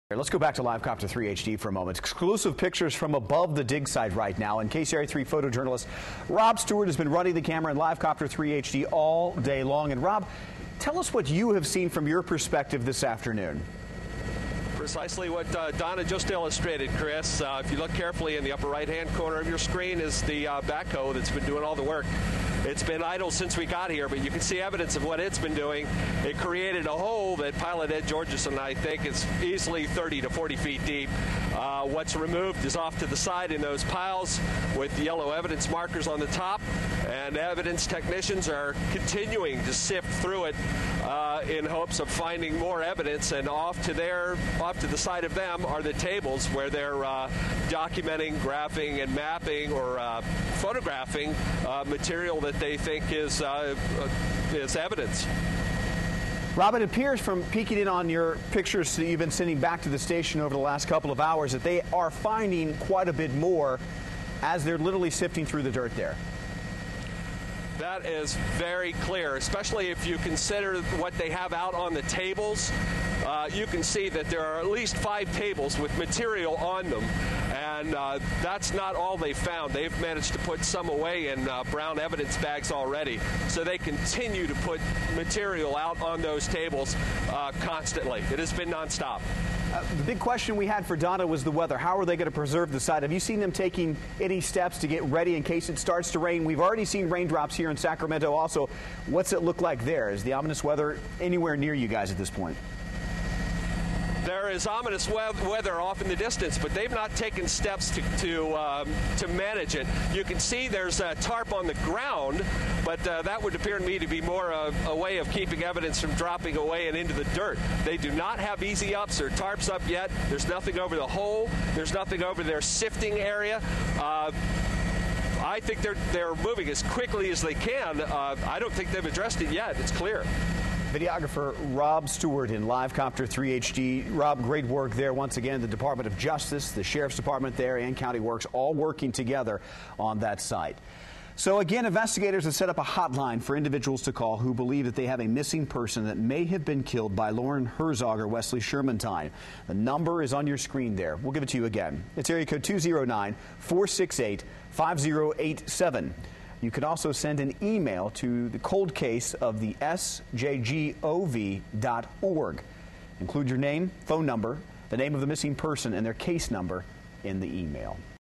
Let's go back to LiveCopter 3 HD for a moment. Exclusive pictures from above the dig site right now. And KCRA 3 photojournalist Rob Stewart has been running the camera in LiveCopter 3 HD all day long. And Rob, tell us what you have seen from your perspective this afternoon. Precisely what Donna just illustrated, Chris. If you look carefully in the upper right-hand corner of your screen is the backhoe that's been doing all the work. It's been idle since we got here, but you can see evidence of what it's been doing. It created a hole that pilot Ed Georgeson, I think, is easily 30 to 40 feet deep. What's removed is off to the side in those piles with yellow evidence markers on the top, and evidence technicians are continuing to sift through it in hopes of finding more evidence. And off to the side of them are the tables where they're documenting, graphing, and mapping or photographing material that they think is evidence. Rob, it appears from peeking in on your pictures that you've been sending back to the station over the last couple of hours that they are finding quite a bit more as they're literally sifting through the dirt there. That is very clear, especially if you consider what they have out on the tables. You can see that there are at least 5 tables with material on them, and that's not all they found. They've managed to put some away in brown evidence bags already, so they continue to put material out on those tables constantly. It has been nonstop. The big question we had for Donna was the weather. How are they going to preserve the site? Have you seen them taking any steps to get ready in case it starts to rain? We've already seen raindrops here in Sacramento also. What's it look like there? Is the ominous weather anywhere near you guys at this point? There is ominous weather off in the distance, but they've not taken steps to manage it. You can see there's a tarp on the ground, but that would appear to me to be more a way of keeping evidence from dropping away and into the dirt. They do not have easy ups or tarps up yet. There's nothing over the hole. There's nothing over their sifting area. I think they're moving as quickly as they can. I don't think they've addressed it yet. It's clear. Videographer Rob Stewart in LiveCopter 3 HD. Rob, great work there. Once again, the Department of Justice, the Sheriff's Department there, and County Works all working together on that site. So again, investigators have set up a hotline for individuals to call who believe that they have a missing person that may have been killed by Lauren Herzog or Wesley Shermantine. The number is on your screen there. We'll give it to you again. It's area code 209-468-5087. You can also send an email to the cold case of the sjgov.org. Include your name, phone number, the name of the missing person, and their case number in the email.